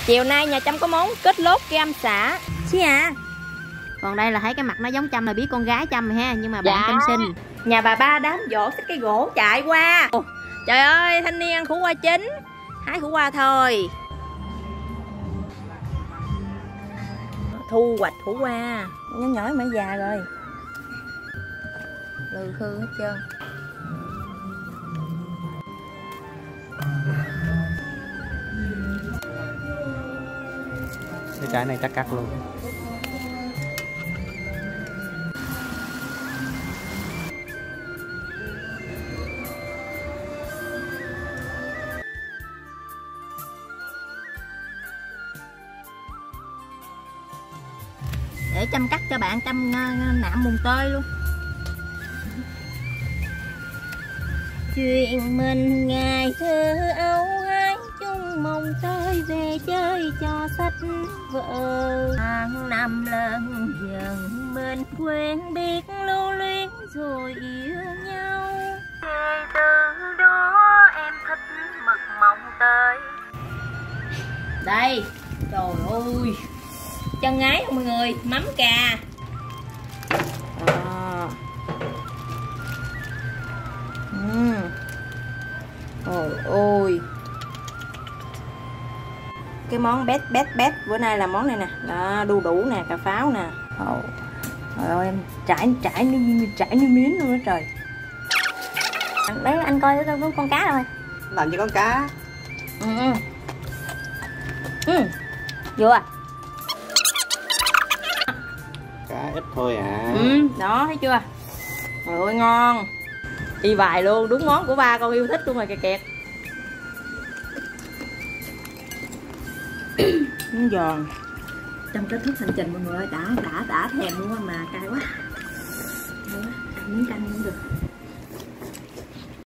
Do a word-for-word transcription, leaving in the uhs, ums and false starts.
Chiều nay nhà Trâm có món kết lốt cam sả xí à. Còn đây là thấy cái mặt nó giống Trâm là biết con gái Trâm ha, nhưng mà bạn dạ. Trâm xinh. Nhà bà ba đám dỗ xách cây gỗ chạy qua. Ồ, trời ơi, thanh niên ăn khổ qua chín, hái khổ qua thôi. Thu hoạch khổ qua nhỏ nhỏ mới già rồi, lừ khư hết trơn. Cái trái này chắc cắt luôn. Để Trâm cắt cho bạn, Trâm nạm mùng tơi luôn. Chuyện mình ngày thơ ấu hái chung mồng tơi về chơi cho sách vợ. Tháng năm lần dần mình quen biết lưu luyến rồi yêu nhau. Ngày từ đó em thích mực mồng tơi. Đây, trời ơi, chân ái không mọi người, mắm cà. À. Uhm. Ôi ôi, cái món bét bét bét bữa nay là món này nè, đó, đu đủ nè, cà pháo nè. Oh. Trời ơi, em trải trải trải như miếng luôn đó trời. Đấy anh coi cái con cá rồi. Làm cho con cá. Ừ. Ừ. Vừa à. Cá ít thôi à. Ừ, đó thấy chưa. Trời ơi ngon. Y vài luôn, đúng món của ba con yêu thích luôn rồi kìa kìa. Nó giòn. Trong kết thúc hành trình mọi người ơi, đã đã đã thèm luôn mà cay quá. Cay quá, ăn miếng canh cũng được.